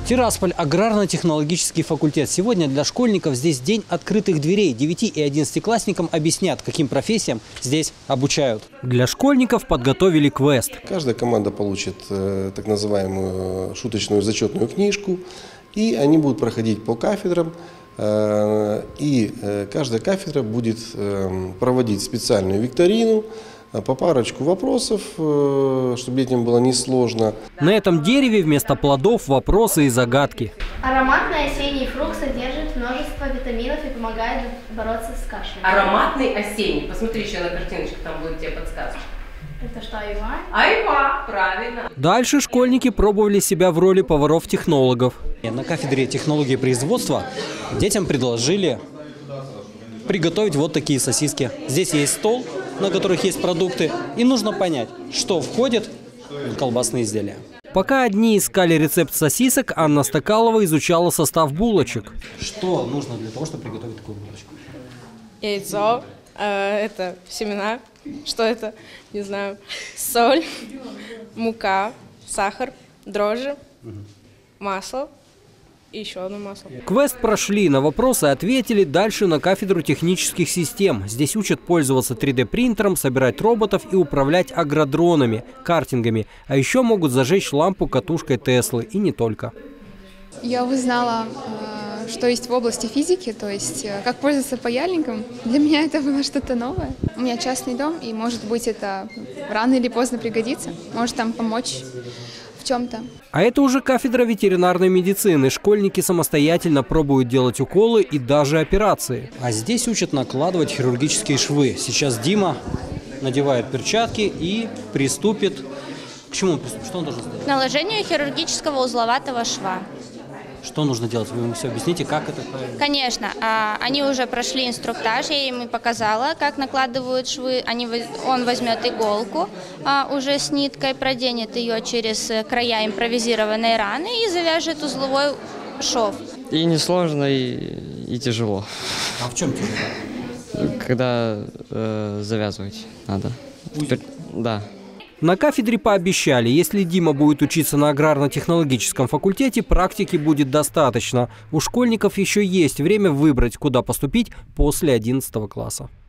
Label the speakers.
Speaker 1: Тирасполь, аграрно-технологический факультет. Сегодня для школьников здесь день открытых дверей. 9- и 11-классникам объяснят, каким профессиям здесь обучают. Для школьников подготовили квест.
Speaker 2: Каждая команда получит так называемую шуточную зачетную книжку, и они будут проходить по кафедрам. И каждая кафедра будет проводить специальную викторину по парочку вопросов, чтобы детям было несложно.
Speaker 1: На этом дереве вместо плодов вопросы и загадки.
Speaker 3: Ароматный осенний фрукт содержит множество витаминов и помогает бороться с кашлем.
Speaker 4: Ароматный осенний. Посмотри еще на картиночку, там будет тебе подсказка.
Speaker 3: Это что, айва?
Speaker 4: Айва, правильно.
Speaker 1: Дальше школьники пробовали себя в роли поваров-технологов. На кафедре технологии производства детям предложили приготовить вот такие сосиски. Здесь есть стол, на которых есть продукты, и нужно понять, что входит в колбасные изделия. Пока одни искали рецепт сосисок, Анна Стакалова изучала состав булочек. Что нужно для того, чтобы приготовить такую булочку?
Speaker 5: Яйцо, это семена, что это, не знаю, соль, мука, сахар, дрожжи, масло и еще одно масло.
Speaker 1: Квест прошли, на вопросы ответили, дальше на кафедру технических систем. Здесь учат пользоваться 3D-принтером, собирать роботов и управлять агродронами, картингами. А еще могут зажечь лампу катушкой Теслы, и не только.
Speaker 6: Я узнала, что есть в области физики, то есть как пользоваться паяльником. Для меня это было что-то новое. У меня частный дом, и, может быть, это рано или поздно пригодится. Может там помочь в чем-то.
Speaker 1: А это уже кафедра ветеринарной медицины. Школьники самостоятельно пробуют делать уколы и даже операции. А здесь учат накладывать хирургические швы. Сейчас Дима надевает перчатки и приступит. К чему? Что он должен сделать?
Speaker 7: Наложению хирургического узловатого шва.
Speaker 1: Что нужно делать? Вы ему все объясните, как это правильно?
Speaker 7: Конечно, они уже прошли инструктаж, я им показала, как накладывают швы. Он возьмет иголку уже с ниткой, проденет ее через края импровизированной раны и завяжет узловой шов.
Speaker 8: И несложно, и тяжело.
Speaker 1: А в чем тяжело?
Speaker 8: Когда завязывать надо. Да.
Speaker 1: На кафедре пообещали, если Дима будет учиться на аграрно-технологическом факультете, практики будет достаточно. У школьников еще есть время выбрать, куда поступить после 11 класса.